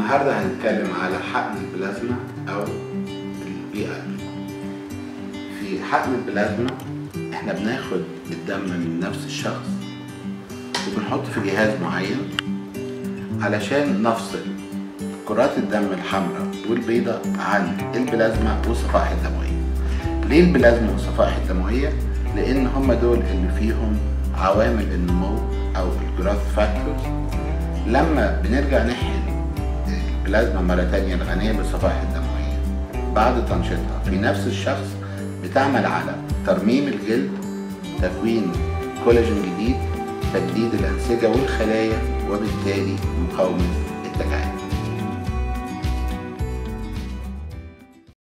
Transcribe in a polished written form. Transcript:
النهارده هنتكلم على حقن البلازما او PRP. في حقن البلازما احنا بناخد الدم من نفس الشخص وبنحط في جهاز معين علشان نفصل كرات الدم الحمراء والبيضاء عن البلازما والصفائح الدمويه. ليه البلازما والصفائح الدمويه؟ لان هم دول اللي فيهم عوامل النمو او الجروث فاكتورز. لما بنرجع نحقن البلازما مرة تانية الغنية بالصفائح الدموية بعد تنشيطها في نفس الشخص بتعمل على ترميم الجلد، تكوين كولاجين جديد، تجديد الأنسجة والخلايا، وبالتالي مقاومة التجاعيد.